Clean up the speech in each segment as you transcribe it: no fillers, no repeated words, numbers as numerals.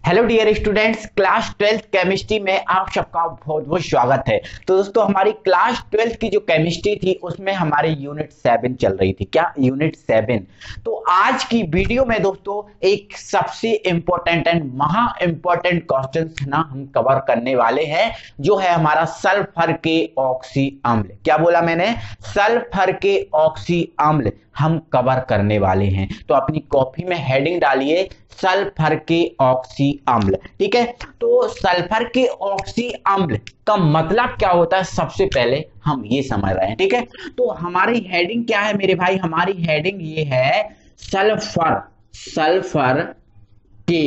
Hello dear students, class 12th chemistry में आप सबका बहुत बहुत स्वागत है। तो दोस्तों, हमारी क्लास 12th की जो केमिस्ट्री थी उसमें हमारी यूनिट 7 चल रही थी। क्या? यूनिट 7। तो आज की वीडियो में दोस्तों एक सबसे इंपॉर्टेंट एंड महा इंपॉर्टेंट क्वेश्चन ना हम कवर करने वाले हैं, जो है हमारा सल्फर के ऑक्सी अम्ल। क्या बोला मैंने? सल्फर के ऑक्सी अम्ल हम कवर करने वाले हैं। तो अपनी कॉपी में हेडिंग डालिए सल्फर के ऑक्सी अम्ल। ठीक है, तो सल्फर के ऑक्सी अम्ल का मतलब क्या होता है सबसे पहले हम ये समझ रहे हैं। ठीक है, तो हमारी हेडिंग क्या है मेरे भाई? हमारी हेडिंग ये है सल्फर सल्फर के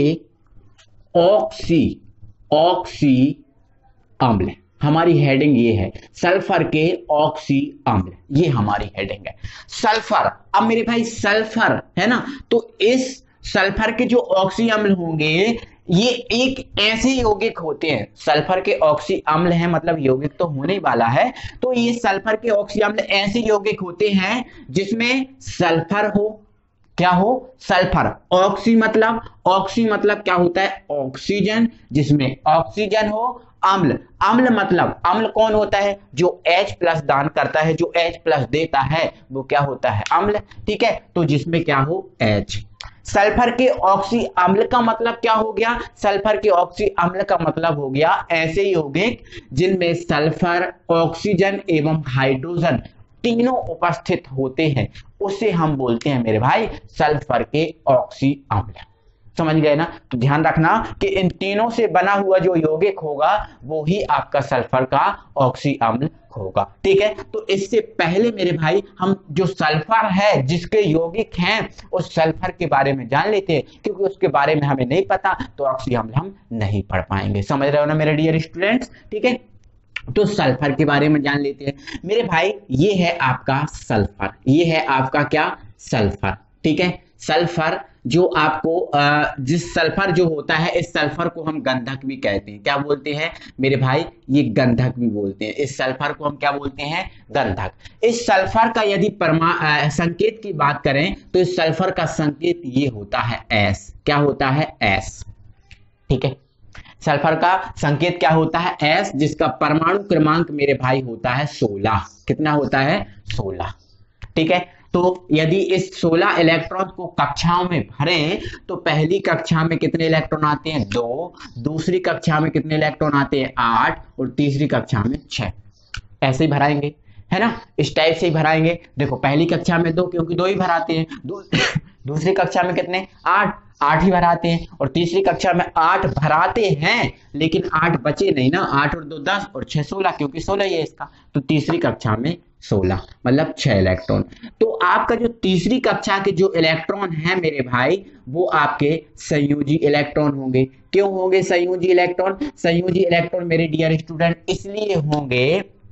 ऑक्सी ऑक्सी अम्ल। हमारी हेडिंग ये है सल्फर के ऑक्सी अम्ल, ये हमारी हेडिंग है। सल्फर, अब मेरे भाई सल्फर है ना, तो इस सल्फर के जो ऑक्सी अम्ल होंगे ये एक ऐसे यौगिक होते हैं। सल्फर के ऑक्सी अम्ल है मतलब यौगिक तो होने ही वाला है। तो ये सल्फर के ऑक्सी अम्ल ऐसे यौगिक होते हैं जिसमें सल्फर हो। क्या हो? सल्फर। ऑक्सी मतलब क्या होता है? ऑक्सीजन, जिसमें ऑक्सीजन हो। अम्ल, अम्ल मतलब अम्ल कौन होता है? जो H+ दान करता है, जो H+ देता है वो क्या होता है? अम्ल। ठीक है, तो जिसमें क्या हो? H। सल्फर के ऑक्सी अम्ल का मतलब क्या हो गया? सल्फर के ऑक्सी अम्ल का मतलब हो गया ऐसे यौगिक जिनमें सल्फर, ऑक्सीजन एवं हाइड्रोजन तीनों उपस्थित होते हैं, उसे हम बोलते हैं मेरे भाई सल्फर के ऑक्सी अम्ल। समझ गए ना? तो ध्यान रखना कि इन तीनों से बना हुआ जो यौगिक होगा वो ही आपका सल्फर का ऑक्सी अम्ल होगा। ठीक है, तो इससे पहले मेरे भाई हम जो सल्फर है जिसके यौगिक हैं उस सल्फर के बारे में जान लेते हैं, क्योंकि उसके बारे में हमें नहीं पता तो ऑक्सी अम्ल हम नहीं पढ़ पाएंगे। समझ रहे हो ना मेरे डियर स्टूडेंट्स? ठीक है, तो सल्फर के बारे में जान लेते हैं मेरे भाई। ये है आपका सल्फर, ये है आपका क्या? सल्फर। ठीक है, सल्फर जो आपको जिस सल्फर जो होता है, इस सल्फर को हम गंधक भी कहते हैं। क्या बोलते हैं मेरे भाई? ये गंधक भी बोलते हैं। इस सल्फर को हम क्या बोलते हैं? गंधक। इस सल्फर का यदि संकेत की बात करें तो इस सल्फर का संकेत ये होता है S। क्या होता है? S। ठीक है, सल्फर का संकेत क्या होता है? S, जिसका परमाणु क्रमांक मेरे भाई होता है 16। कितना होता है? 16। ठीक है, तो यदि इस 16 इलेक्ट्रॉन को कक्षाओं में भरें तो पहली कक्षा में कितने इलेक्ट्रॉन आते हैं? 2। दूसरी कक्षा में कितने इलेक्ट्रॉन आते हैं? 8। और तीसरी कक्षा में 6। ऐसे ही भराएंगे, है ना? इस टाइप से ही भराएंगे। देखो, पहली कक्षा में 2, क्योंकि 2 ही भराते हैं। दूसरी कक्षा में कितने? 8 ही भराते हैं। और तीसरी कक्षा में 8 भराते हैं, लेकिन 8 बचे नहीं ना। 8 और 2 10 और 6 16, क्योंकि 16 ही है इसका। तो तीसरी कक्षा में 16 मतलब 6 इलेक्ट्रॉन। तो आपका जो तीसरी कक्षा के जो इलेक्ट्रॉन है मेरे भाई, वो आपके संयोजी इलेक्ट्रॉन होंगे। क्यों होंगे संयोजी इलेक्ट्रॉन? संयोजी इलेक्ट्रॉन मेरे डियर स्टूडेंट इसलिए होंगे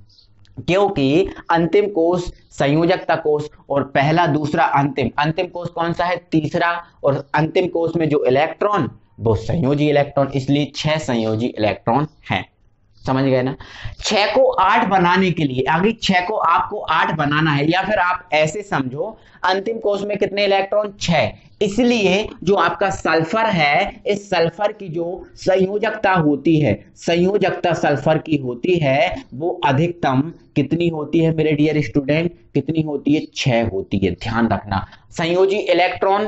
क्योंकि अंतिम कोष संयोजकता कोष और पहला दूसरा अंतिम कोष कौन सा है? तीसरा। और अंतिम कोष में जो इलेक्ट्रॉन वो संयोजी इलेक्ट्रॉन, इसलिए 6 संयोजी इलेक्ट्रॉन हैं। समझ गए ना? 6 को 8 बनाने के लिए, आगे 6 को आपको 8 बनाना है, या फिर आप ऐसे समझो अंतिम कोष में कितने इलेक्ट्रॉन? 6। इसलिए जो आपका सल्फर है, इस सल्फर की जो संयोजकता होती है, संयोजकता सल्फर की होती है, वो अधिकतम कितनी होती है मेरे डियर स्टूडेंट? कितनी होती है? 6 होती है। ध्यान रखना, संयोजी इलेक्ट्रॉन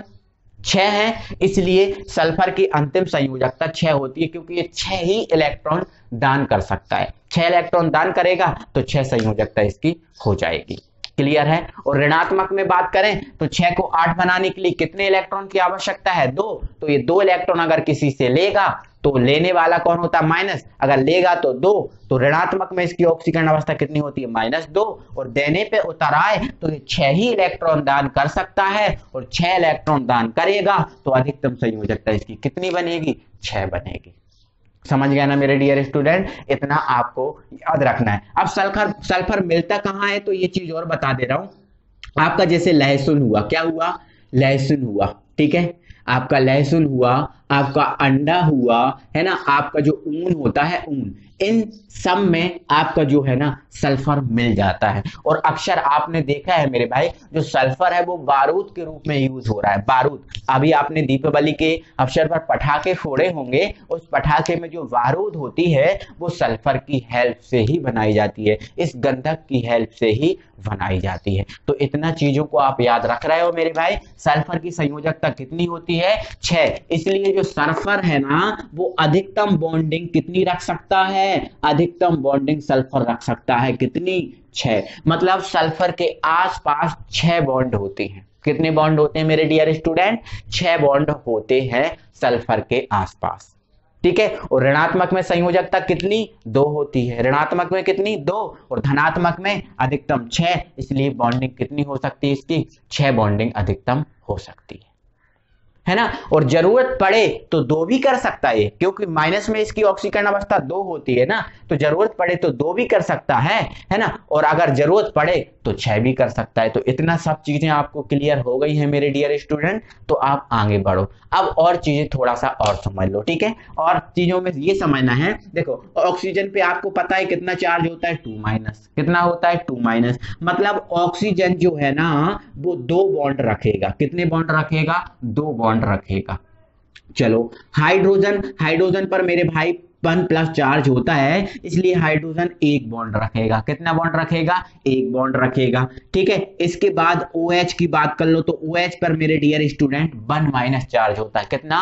6 है, इसलिए सल्फर की अंतिम संयोजकता 6 होती है, क्योंकि ये 6 ही इलेक्ट्रॉन दान कर सकता है। 6 इलेक्ट्रॉन दान करेगा तो 6 संयोजकता इसकी हो जाएगी। क्लियर है? और ऋणात्मक में बात करें तो 6 को 8 बनाने के लिए कितने इलेक्ट्रॉन की आवश्यकता है? 2। तो ये 2 इलेक्ट्रॉन अगर किसी से लेगा तो लेने वाला कौन होता है? माइनस। अगर लेगा तो 2। तो ऋणात्मक में इसकी ऑक्सीकरण अवस्था कितनी होती है? -2। और देने पे उतर आए तो ये 6 ही इलेक्ट्रॉन दान कर सकता है, और 6 इलेक्ट्रॉन दान करेगा तो अधिकतम संयोजकता इसकी कितनी बनेगी? 6 बनेगी। समझ गया ना मेरे डियर स्टूडेंट? इतना आपको याद रखना है। अब सल्फर मिलता कहाँ है तो ये चीज और बता दे रहा हूं। आपका जैसे लहसुन हुआ, क्या हुआ? लहसुन हुआ। ठीक है, आपका लहसुन हुआ, आपका अंडा हुआ, है ना, आपका जो ऊन होता है ऊन, इन सब में आपका जो है ना सल्फर मिल जाता है। और अक्सर आपने देखा है मेरे भाई, जो सल्फर है वो बारूद के रूप में यूज हो रहा है। बारूद, अभी आपने दीपावली के अवसर पर पटाखे फोड़े होंगे, उस पटाखे में जो बारूद होती है वो सल्फर की हेल्प से ही बनाई जाती है, इस गंधक की हेल्प से ही बनाई जाती है। तो इतना चीजों को आप याद रख रहे हो मेरे भाई। सल्फर की संयोजकता कितनी होती है? 6। इसलिए जो सल्फर है ना वो अधिकतम बॉन्डिंग कितनी रख सकता है? अधिकतम बॉन्डिंग सल्फर रख सकता है कितनी? 6। मतलब सल्फर के आसपास 6 बॉन्ड होते हैं। कितने बॉन्ड होते हैं मेरे डियर स्टूडेंट? 6 बॉन्ड होते हैं सल्फर के आसपास, ठीक है। और ऋणात्मक में संयोजकता कितनी? 2 होती है। ऋणात्मक में कितनी? 2। और धनात्मक में अधिकतम 6। इसलिए बॉन्डिंग कितनी हो सकती है इसकी? 6 बॉन्डिंग अधिकतम हो सकती है ना। और जरूरत पड़े तो 2 भी कर सकता है, क्योंकि माइनस में इसकी ऑक्सीकरण अवस्था 2 होती है ना, तो जरूरत पड़े तो 2 भी कर सकता है ना। और अगर जरूरत पड़े तो 6 भी कर सकता है। तो इतना सब चीजें आपको क्लियर हो गई हैं मेरे डियर स्टूडेंट, तो आप आगे बढ़ो। अब और चीजें थोड़ा सा और समझ लो, ठीक है। और चीजों में ये समझना है, देखो ऑक्सीजन पे आपको पता है कितना चार्ज होता है? 2-। कितना होता है? 2-। मतलब ऑक्सीजन जो है ना वो 2 बॉन्ड रखेगा। कितने बॉन्ड रखेगा? 2 बॉन्ड रखेगा। चलो हाइड्रोजन, हाइड्रोजन पर मेरे भाई 1+ चार्ज होता है, इसलिए हाइड्रोजन 1 बॉन्ड रखेगा। कितना बॉन्ड रखेगा? 1 बॉन्ड रखेगा, ठीक है। इसके बाद OH की बात कर लो, तो OH पर मेरे डियर स्टूडेंट 1- चार्ज होता है। कितना?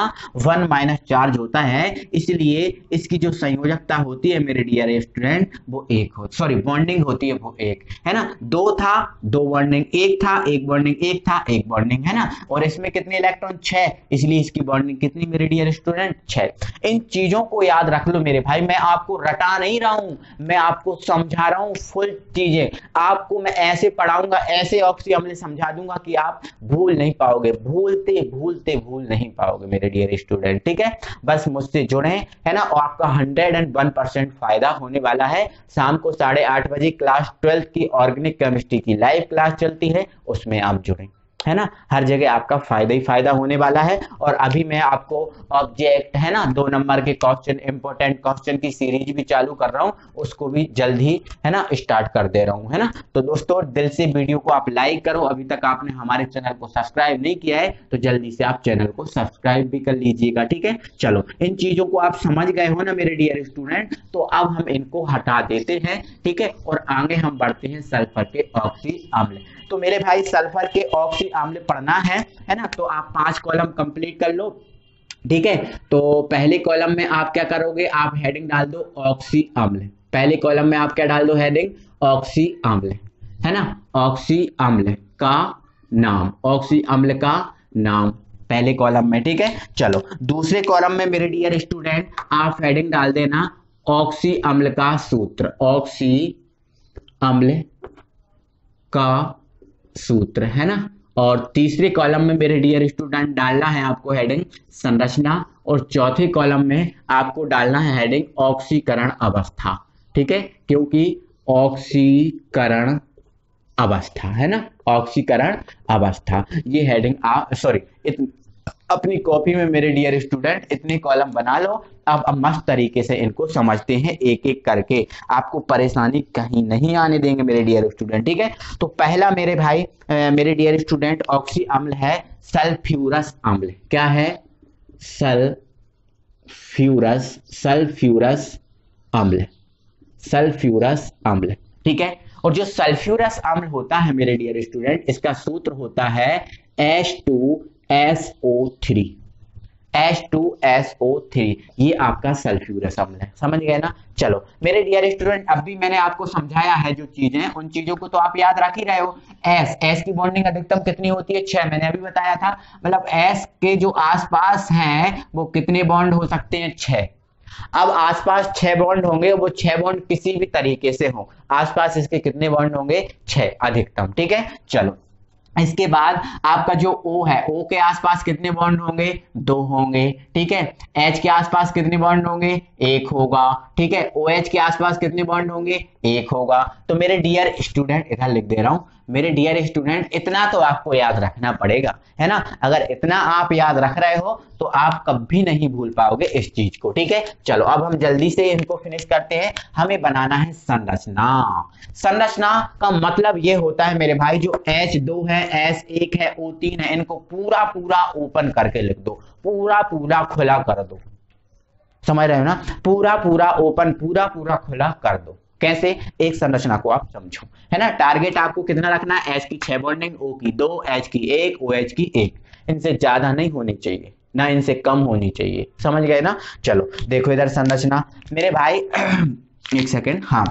1- चार्ज होता है, इसलिए इसकी जो संयोजकता होती है मेरे डियर स्टूडेंट वो 1 हो, सॉरी बॉन्डिंग होती है वो 1, है ना। 2 था, 2 बॉन्डिंग, 1 था, 1 बॉन्डिंग, 1 था, 1 बॉन्डिंग, है ना। और इसमें कितने इलेक्ट्रॉन? 6, इसलिए इसकी बॉन्डिंग कितनी मेरे डियर स्टूडेंट? 6। इन चीजों को याद रख लो मेरे भाई, मैं आपको रटा नहीं रहा हूं, मैं आपको समझा रहा हूं फुल चीजें। आपको मैं ऐसे पढ़ाऊंगा, ऐसे ऑक्सी अम्ल समझा दूंगा कि आप भूल नहीं पाओगे, भूलते भूलते भूल नहीं पाओगे मेरे डियर स्टूडेंट, ठीक है। बस मुझसे जुड़े, है ना, और आपका 101% फायदा होने वाला है। शाम को 8:30 बजे क्लास 12 की ऑर्गेनिक केमिस्ट्री की लाइव क्लास चलती है, उसमें आप जुड़ें, है ना। हर जगह आपका फायदा ही फायदा होने वाला है। और अभी मैं आपको ऑब्जेक्ट, है ना, 2 नंबर के क्वेश्चन, इंपॉर्टेंट क्वेश्चन की सीरीज भी चालू कर रहा हूं, उसको भी जल्द ही, है ना, स्टार्ट कर दे रहा हूं, है ना। तो दोस्तों दिल से वीडियो को आप लाइक करो। अभी तक आपने हमारे चैनल को सब्सक्राइब नहीं किया है तो जल्दी से आप चैनल को सब्सक्राइब भी कर लीजिएगा, ठीक है। चलो इन चीजों को आप समझ गए हो ना मेरे डियर स्टूडेंट, तो अब हम इनको हटा देते हैं, ठीक है। और आगे हम बढ़ते हैं सल्फर के ऑक्सी अम्ल। तो मेरे भाई सल्फर के ऑक्सी अम्ल पढ़ना है ना, तो आप 5 कॉलम कंप्लीट कर लो, ठीक है। तो पहले कॉलम में आप क्या करोगे? आप हेडिंग डाल दो ऑक्सी अम्ल। पहले कॉलम में आप क्या डाल दो? हेडिंग ऑक्सी अम्ल, है ना। ऑक्सी अम्ल का नाम, ऑक्सी अम्ल का नाम पहले कॉलम में, ठीक है। चलो दूसरे कॉलम में मेरे डियर स्टूडेंट आप हेडिंग डाल देना ऑक्सी अम्ल का सूत्र, ऑक्सी अम्ल का सूत्र, है ना। और तीसरे कॉलम में मेरे डियर स्टूडेंट डालना है आपको हेडिंग संरचना, और चौथे कॉलम में आपको डालना है हेडिंग ऑक्सीकरण अवस्था, ठीक है। क्योंकि ऑक्सीकरण अवस्था, है ना, ऑक्सीकरण अवस्था, ये हेडिंग सॉरी अपनी कॉपी में मेरे डियर स्टूडेंट इतने कॉलम बना लो। अब मस्त तरीके से इनको समझते हैं एक एक करके, आपको परेशानी कहीं नहीं आने देंगे मेरे डियर स्टूडेंट, ठीक है। तो पहला मेरे भाई मेरे डियर स्टूडेंट ऑक्सी अम्ल है सल्फ्यूरस अम्ल। क्या है? सल्फ्यूरस, सल्फ्यूरस अम्ल, सल्फ्यूरस अम्ल, ठीक है। और जो सल्फ्यूरस अम्ल होता है मेरे डियर स्टूडेंट, इसका सूत्र होता है H2SO3, H2SO3, ये आपका सल्फ्यूरस अम्ल है, समझ गए ना। चलो मेरे डियर स्टूडेंट अब भी मैंने आपको समझाया है जो चीजें, उन चीजों को तो आप याद रख ही रहे हो। एस की बॉन्डिंग अधिकतम कितनी होती है? 6, मैंने अभी बताया था। मतलब एस के जो आसपास हैं वो कितने बॉन्ड हो सकते हैं? 6। अब आसपास 6 बॉन्ड होंगे, वो 6 बॉन्ड किसी भी तरीके से हो, आसपास इसके कितने बॉन्ड होंगे? 6 अधिकतम, ठीक है। चलो इसके बाद आपका जो O है, O के आसपास कितने बॉन्ड होंगे? 2 होंगे, ठीक है। H के आसपास कितने बॉन्ड होंगे? 1 होगा, ठीक है। OH के आसपास कितने बॉन्ड होंगे? 1 होगा। तो मेरे डियर स्टूडेंट, इधर लिख दे रहा हूं, मेरे डियर स्टूडेंट, इतना तो आपको याद रखना पड़ेगा, है ना। अगर इतना आप याद रख रहे हो तो आप कभी नहीं भूल पाओगे इस चीज को, ठीक है। चलो अब हम जल्दी से इनको फिनिश करते हैं। हमें बनाना है संरचना। संरचना का मतलब ये होता है मेरे भाई, जो H2 है, S1 है, O3 है, इनको पूरा पूरा ओपन करके लिख दो, पूरा पूरा खुला कर दो। समझ रहे हो ना? पूरा पूरा ओपन, पूरा पूरा खुला कर दो। कैसे? एक संरचना को आप समझो, है ना। टारगेट आपको कितना रखना है? H की 6 बॉन्डिंग, O की 2, H की 1, OH की 1। इनसे ज्यादा नहीं होनी चाहिए, ना इनसे कम होनी चाहिए। समझ गए ना? चलो देखो इधर संरचना मेरे भाई। एक सेकेंड, हाँ।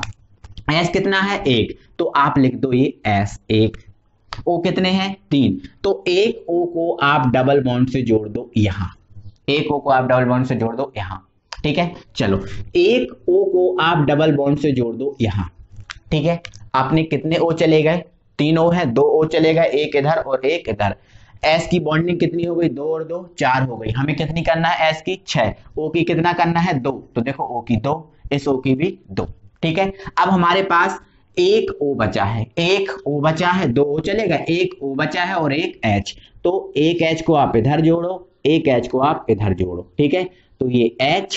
S कितना है? 1, तो आप लिख दो ये S1। O कितने हैं? 3, तो एक O को आप डबल बॉन्ड से जोड़ दो यहां, एक O को आप डबल बॉन्ड से जोड़ दो यहां, ठीक है। चलो एक O को आप डबल बॉन्ड से जोड़ दो यहां, ठीक है। आपने कितने O चले गए? 3 O है, 2 O चले गए, एक इधर और एक इधर। S की बॉन्डिंग कितनी हो गई? 2 और 2 4 हो गई। हमें कितनी करना है? S की 6। O की कितना करना है? 2, तो देखो O की 2, इस O की भी 2, ठीक है। अब हमारे पास एक O बचा है, एक O बचा है, 2 O चलेगा, एक O बचा है और एक H। तो एक H को आप इधर जोड़ो, एक H को आप इधर जोड़ो, ठीक है। तो ये H,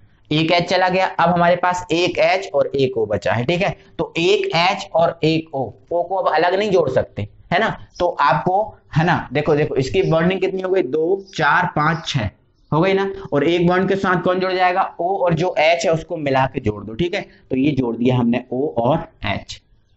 एक H चला गया। अब हमारे पास एक H और एक O बचा है, ठीक है। तो एक H और एक O, O को अब अलग नहीं जोड़ सकते, है ना। तो आपको, है ना, देखो देखो इसकी बॉन्डिंग कितनी हो गई? 2 4 5 6 हो गई ना। और एक बॉन्ड के साथ कौन जुड़ जाएगा? O, और जो H है उसको मिला के जोड़ दो, ठीक है। तो ये जोड़ दिया हमने O और H।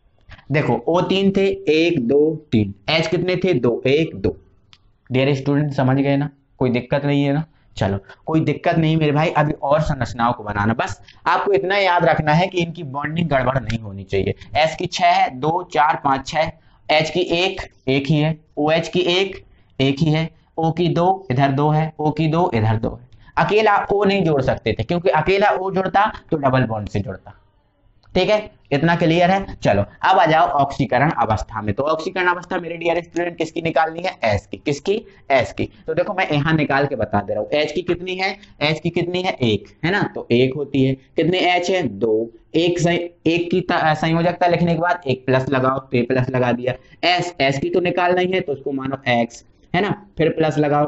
देखो O 3 थे, 1 2 3, H कितने थे? 2 1 2। डियर स्टूडेंट समझ गए ना? कोई दिक्कत नहीं है ना? चलो कोई दिक्कत नहीं मेरे भाई। अभी और संरचनाओं को बनाना, बस आपको इतना याद रखना है कि इनकी बॉन्डिंग गड़बड़ नहीं होनी चाहिए। S की 6 है, 2 4 5 6, H की 1 1 ही है, OH की 1 1 ही है, O की 2 इधर 2 है, O की 2 इधर 2 है। अकेला O नहीं जोड़ सकते थे, क्योंकि अकेला O जुड़ता तो डबल बॉन्ड से जुड़ता, ठीक है। इतना क्लियर है? चलो अब आ जाओ ऑक्सीकरण अवस्था में। तो ऑक्सीकरण अवस्था मेरे डियर स्टूडेंट किसकी निकालनी है? एस की। किसकी? एस की। तो देखो मैं यहां निकाल के बता दे रहा हूं। एच की कितनी है? एच की कितनी है? 1, है ना। तो 1 होती है। कितने एच है? 2। एक की संयोजकता लिखने के बाद एक प्लस लगाओ, तो ये प्लस लगा दिया। एस की तो निकालना ही है, तो उसको मानो एक्स, है ना। फिर प्लस लगाओ।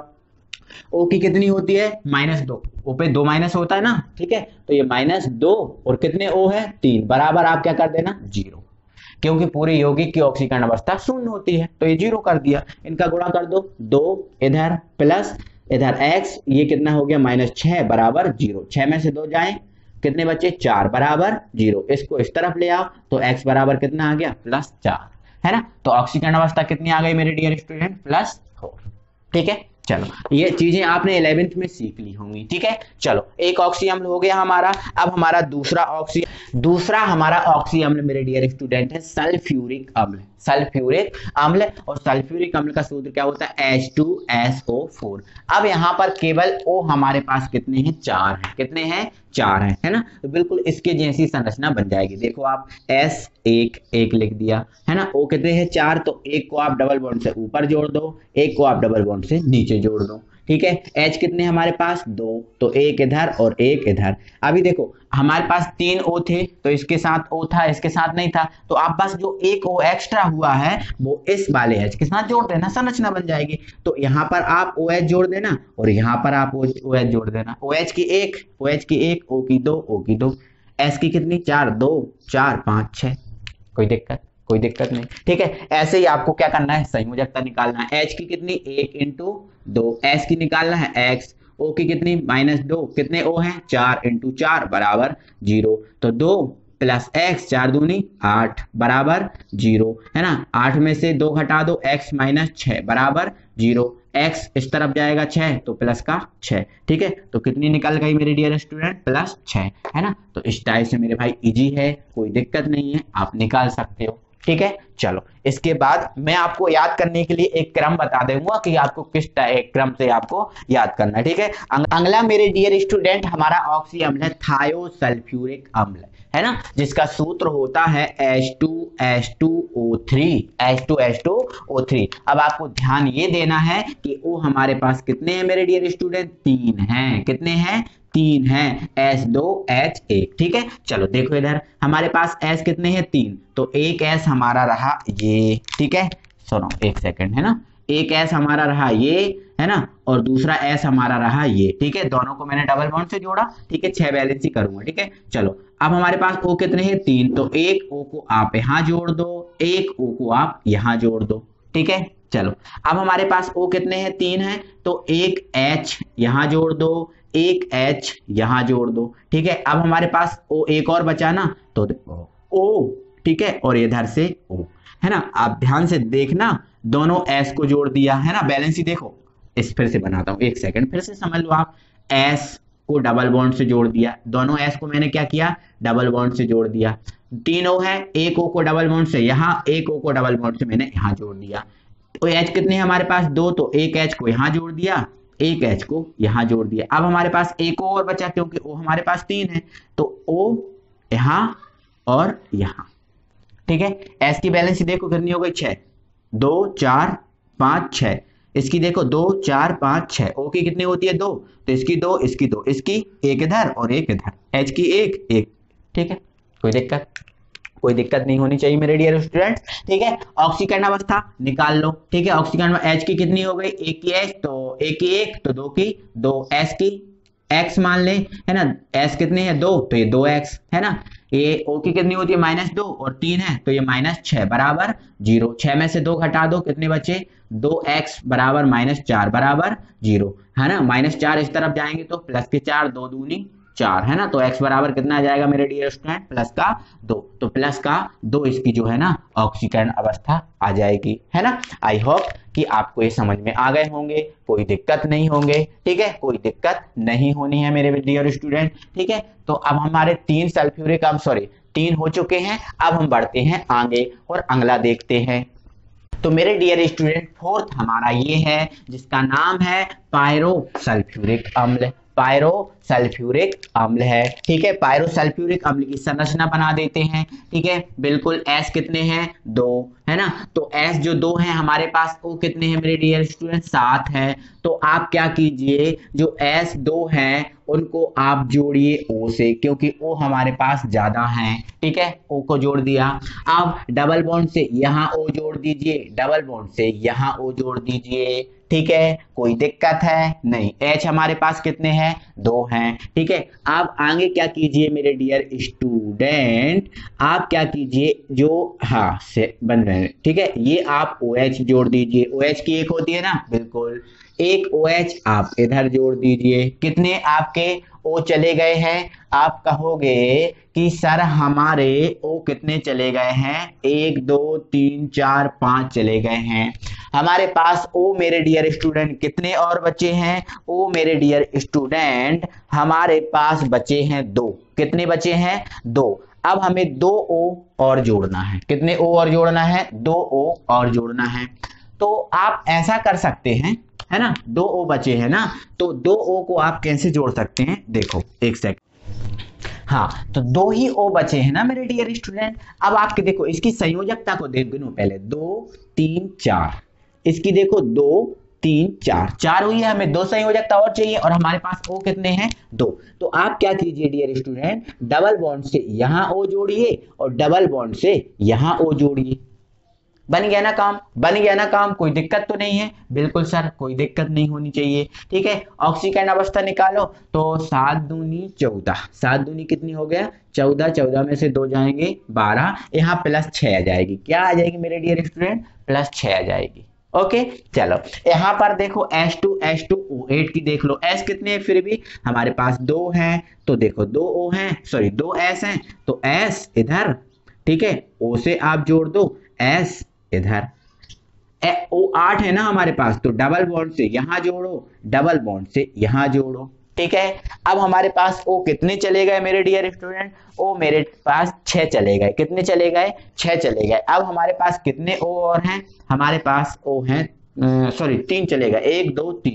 ओ की कितनी होती है? -2। ओ पे 2 माइनस होता है ना, ठीक है। तो ये -2 और कितने ओ है? 3, बराबर आप क्या कर देना? 0, क्योंकि पूरी यौगिक की ऑक्सीकरण अवस्था शून्य होती है। तो ये 0 कर दिया। इनका गुणा कर दो, 2 इधर प्लस इधर x, ये कितना हो गया? -6 बराबर 0। 6 में से 2 जाए, कितने बच्चे? 4 बराबर 0। इसको इस तरफ ले आओ तो x बराबर कितना आ गया? +4, है ना। तो ऑक्सीकरण अवस्था कितनी आ गई मेरे डियर स्टूडेंट? +4, ठीक है। चलो ये चीजें आपने 11th में सीख ली होंगी, ठीक है। चलो एक ऑक्सी अम्ल हो गया हमारा। अब हमारा दूसरा हमारा ऑक्सी अम्ल मेरे डियर स्टूडेंट है सल्फ्यूरिक अम्ल। सल्फ्यूरिक अम्ल, और सल्फ्यूरिक अम्ल का सूत्र क्या होता है? H2SO4। अब यहाँ पर केवल O हमारे पास कितने हैं? 4 हैं। कितने हैं? 4 हैं, है ना। तो बिल्कुल इसके जैसी संरचना बन जाएगी। देखो आप S1 लिख दिया, है ना। O कितने हैं? 4, तो एक को आप डबल बॉन्ड से ऊपर जोड़ दो, एक को आप डबल बॉन्ड से नीचे जोड़ दो, ठीक है। H कितने हमारे पास? 2, तो एक इधर और एक इधर। अभी देखो हमारे पास 3 O थे, तो इसके साथ O था, इसके साथ नहीं था। तो आप बस जो एक O एक्स्ट्रा हुआ है वो इस वाले H के साथ जोड़ देना, संरचना बन जाएगी। तो यहाँ पर आप OH जोड़ देना और यहाँ पर आप OH जोड़ देना। OH की 1, OH की 1, O की 2, O की 2। S की कितनी? 4, 2 4 5 6। कोई दिक्कत नहीं, ठीक है। ऐसे ही आपको क्या करना है? संयोजकता निकालना है। H की कितनी? 1 × 2। S की निकालना है x। O की कितनी? -2। कितने O हैं? 4 × 4 बराबर 0। तो 2 + x, 4 दूनी 8 बराबर 0, है ना। 8 में से 2 घटा दो, x - 6 बराबर 0। x इस तरफ जाएगा 6, तो प्लस का 6, ठीक है। तो कितनी निकल गई मेरे डियर स्टूडेंट? +6, है ना। तो इस टाइप से मेरे भाई इजी है, कोई दिक्कत नहीं है, आप निकाल सकते हो, ठीक है। चलो इसके बाद मैं आपको याद करने के लिए एक क्रम बता दूंगा कि आपको किस क्रम से आपको याद करना है, ठीक है। अगला मेरे डियर स्टूडेंट हमारा ऑक्सी अम्ल है थायोसल्फ्यूरिक अम्ल, है ना, जिसका सूत्र होता है H2H2O3, H2H2O3। अब आपको ध्यान ये देना है कि O हमारे पास कितने हैं मेरे डियर स्टूडेंट, 3 हैं। कितने हैं, 3 हैं, S2H1। ठीक है, चलो देखो इधर हमारे पास S कितने हैं, 3, तो एक S हमारा रहा ये। ठीक है, सुनो एक सेकंड, है ना, एक S हमारा रहा ये, है ना, और दूसरा S हमारा रहा ये। ठीक है, दोनों को मैंने डबल बॉन्ड से जोड़ा। ठीक है, 6 बैलेंस ही करूंगा। ठीक है, चलो अब हमारे पास O कितने हैं, 3, तो एक O को आप यहां जोड़ दो, एक O को आप यहां जोड़ दो। ठीक है, चलो अब हमारे पास O कितने हैं, 3 है, तो एक H यहां जोड़ दो, एक H यहां जोड़ दो। ठीक है, अब हमारे पास O एक और बचा ना, तो O। ठीक है, और इधर से O, है ना। आप ध्यान से देखना, दोनों S को जोड़ दिया, है ना, बैलेंस ही देखो। इस फिर से बनाता हूं, एक सेकंड, फिर से समझ लो आप। S को डबल बॉन्ड से जोड़ दिया, दोनों S को मैंने क्या किया, डबल बॉन्ड से जोड़ दिया। 3 O है, एक O को डबल बॉन्ड से यहां, एक O को डबल बॉन्ड से मैंने यहां जोड़ दिया। तो H कितने हैं हमारे पास, 2, तो एक H को यहां जोड़ दिया, एक H को यहां जोड़ दिया। अब हमारे पास एक O और बचा, क्योंकि O हमारे पास 3 है, तो O यहां और यहां। ठीक है, S की बैलेंस देखो कितनी हो गई, 6, 2 4 5 6। इसकी देखो 2 4 5 6। O की कितनी होती है, 2, तो इसकी 2, इसकी 2, इसकी एक इधर और एक इधर, H की एक। ठीक है, कोई दिक्कत नहीं होनी चाहिए मेरे डियर स्टूडेंट। ठीक है, ऑक्सीकरण अवस्था निकाल लो। ठीक है, ऑक्सीकरण H की कितनी हो गई, एक की H, तो एक की एक, तो 2 की 2, S की x मान ले, है ना, S कितने हैं, 2, तो ये 2x, है ना। ये O की कितनी होती है, -2 और 3 है, तो ये -6 बराबर 0। 6 में से 2 घटा दो, कितने बचे, 2x बराबर -4 बराबर 0, है ना। -4 इस तरफ जाएंगे तो प्लस के 4, 2 दूनी 4, है ना, तो x बराबर कितना आ जाएगा मेरे डियर स्टूडेंट, प्लस का 2, तो प्लस का 2 इसकी जो है ना ऑक्सीकरण अवस्था आ जाएगी, है ना। आई होप कि आपको ये समझ में आ गए होंगे, कोई दिक्कत नहीं होंगे। ठीक है, कोई दिक्कत नहीं होनी है मेरे डियर स्टूडेंट। ठीक है, तो अब हमारे 3 सल्फ्यूरिक अम्ल, सॉरी 3 हो चुके हैं। अब हम बढ़ते हैं आगे और अगला देखते हैं। तो मेरे डियर स्टूडेंट, फोर्थ हमारा ये है जिसका नाम है पायरोसल्फ्यूरिक अम्ल। पायरोसल्फ्यूरिक अम्ल है। ठीक है, पायरोसल्फ्यूरिक अम्ल की संरचना बना देते हैं। ठीक है, बिल्कुल। S कितने हैं, 2, है ना, तो S जो 2 है हमारे पास, O कितने हैं मेरे डियर स्टूडेंट, 7 है। तो आप क्या कीजिए, जो S 2 हैं उनको आप जोड़िए O से, क्योंकि O हमारे पास ज्यादा है। ठीक है, O को जोड़ दिया। अब डबल बॉन्ड से यहाँ O जोड़ दीजिए, डबल बॉन्ड से यहाँ O जोड़ दीजिए। ठीक है, कोई दिक्कत है नहीं। H हमारे पास कितने हैं, 2 हैं। ठीक है, आप आगे क्या कीजिए मेरे डियर स्टूडेंट, आप क्या कीजिए, जो हाँ से बन रहे हैं, ठीक है, ये आप OH जोड़ दीजिए। OH की एक होती है ना, बिल्कुल, एक OH आप इधर जोड़ दीजिए। कितने आपके O चले गए हैं, आप कहोगे कि सर हमारे O कितने चले गए हैं, 1 2 3 4 5 चले गए हैं। हमारे पास O मेरे डियर स्टूडेंट कितने और बचे हैं, O मेरे डियर स्टूडेंट हमारे पास बचे हैं 2। कितने बचे हैं, 2। अब हमें 2 O और जोड़ना है। कितने O और जोड़ना है, 2 O और जोड़ना है। तो आप ऐसा कर सकते हैं, है ना, 2 O बचे हैं ना, तो 2 O को आप कैसे जोड़ सकते हैं, देखो एक सेकंड। हाँ, तो 2 ही O बचे हैं ना मेरे डियर स्टूडेंट। अब आपके देखो इसकी संयोजकता को देख लो पहले, 2 3 4, इसकी देखो 2 3 4, 4 हुई है, हमें 2 संयोजकता और चाहिए, और हमारे पास O कितने हैं, 2। तो आप क्या कीजिए डियर स्टूडेंट, डबल बॉन्ड से यहाँ O जोड़िए और डबल बॉन्ड से यहाँ O जोड़िए। बन गया ना काम, बन गया ना काम, कोई दिक्कत तो नहीं है, बिल्कुल सर कोई दिक्कत नहीं होनी चाहिए। ठीक है, ऑक्सीकरण अवस्था निकालो, तो 7 दूनी 14, 7 दूनी कितनी हो गया, 14, 14 में से 2 जाएंगे 12, यहाँ प्लस 6 आ जाएगी। क्या आ जाएगी मेरे डियर स्टूडेंट, प्लस 6 आ जाएगी। ओके, चलो यहाँ पर देखो H2H2O8 की देख लो, S कितने हैं, फिर भी हमारे पास 2 हैं, तो देखो 2 O हैं, सॉरी 2 S हैं, तो S इधर, ठीक है, O से आप जोड़ दो, S इधर, O8 है ना हमारे पास, तो डबल बॉन्ड से यहां जोड़ो, डबल बॉन्ड से यहां जोड़ो। ठीक है, अब हमारे पास O कितने चले गए मेरे डियर स्टूडेंट, O मेरे पास 6 चले गए। कितने चले गए, 6 चले गए। अब हमारे पास कितने O और हैं, हमारे पास O हैं, सॉरी 3 चले गए, 1 2 3,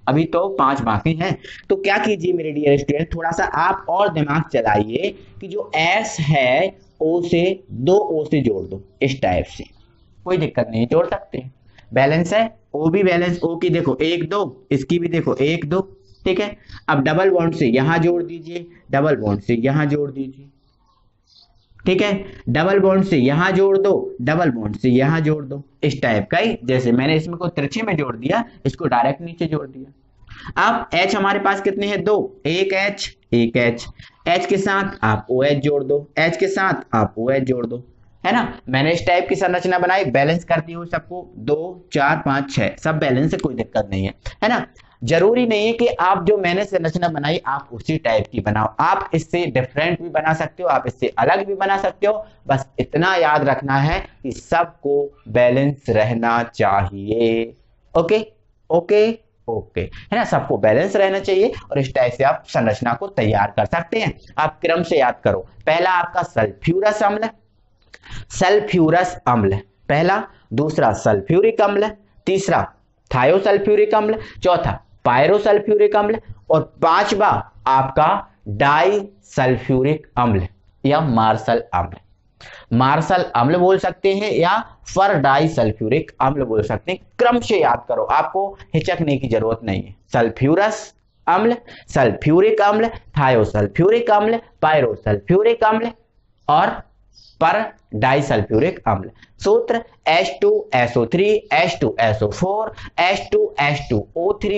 अभी तो 5 बाकी हैं। तो क्या कीजिए मेरे डियर स्टूडेंट, थोड़ा सा आप और दिमाग चलाइए कि जो S है O से 2 O से जोड़ दो इस टाइप से, कोई दिक्कत नहीं, जोड़ सकते हैं। बैलेंस है, O भी बैलेंस, O की देखो 1 2, इसकी भी देखो 1 2, ठीक है। अब डबल बॉन्ड से यहां जोड़ दीजिए, डबल बॉन्ड से यहां जोड़ दीजिए, ठीक है। डबल बॉन्ड से यहां जोड़ दो, डबल बॉन्ड से यहां जोड़ दो, इस टाइप का ही। जैसे मैंने इसमें को तिरछे में जोड़ दिया, इसको डायरेक्ट नीचे जोड़ दिया। अब H हमारे पास कितने हैं, 2, एक H, H के साथ आप OH जोड़ दो, H के साथ आप OH जोड़ दो, है ना। मैंने इस टाइप की संरचना बनाई, बैलेंस करती हूँ सबको, 2 4 5 6 सब बैलेंस है, कोई दिक्कत नहीं है ना। जरूरी नहीं है कि आप जो मैंने संरचना बनाई आप उसी टाइप की बनाओ, आप इससे डिफरेंट भी बना सकते हो, आप इससे अलग भी बना सकते हो। बस इतना याद रखना है कि सबको बैलेंस रहना चाहिए। ओके ओके ओके, है ना, सबको बैलेंस रहना चाहिए। और इस टाइप से आप संरचना को तैयार कर सकते हैं। आप क्रम से याद करो, पहला आपका सल्फ्यूरस अम्ल, सल्फ्यूरस अम्ल पहला, दूसरा सल्फ्यूरिक अम्ल, तीसरा थायोसल्फ्यूरिक अम्ल, चौथा पायरोसल्फ्यूरिक अम्ल, और पांचवा आपका डाई सल्फ्यूरिक अम्ल या मार्शल अम्ल। मार्शल अम्ल बोल सकते हैं या फर डाई सल्फ्यूरिक अम्ल बोल सकते हैं। क्रम से याद करो, आपको हिचकने की जरूरत नहीं है। सल्फ्यूरस अम्ल, सल्फ्यूरिक अम्ल, थायोसल्फ्यूरिक अम्ल, पायरोसल्फ्यूरिक अम्ल और पर डाइसल्फ्यूरिक अम्ल। सूत्र H2SO3 H2SO4 H2H2O3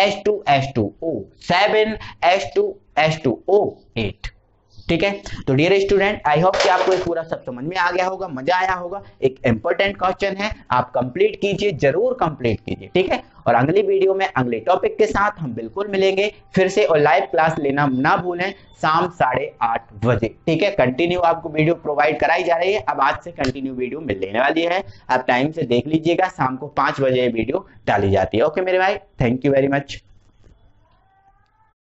H2H2O7 H2H2O8। ठीक है। तो डियर स्टूडेंट, आई होप कि आपको ये पूरा सब समझ में आ गया होगा, मजा आया होगा। एक इंपॉर्टेंट क्वेश्चन है, आप कंप्लीट कीजिए, जरूर कंप्लीट कीजिए, ठीक है। और अगली वीडियो में अगले टॉपिक के साथ हम बिल्कुल मिलेंगे फिर से, और लाइव क्लास लेना ना भूलें शाम 8:30 बजे, ठीक है। कंटिन्यू आपको वीडियो प्रोवाइड कराई जा रही है, अब आज से कंटिन्यू वीडियो मिलने वाली है, आप टाइम से देख लीजिएगा। शाम को 5 बजे वीडियो डाली जाती है। ओके मेरे भाई, थैंक यू वेरी मच।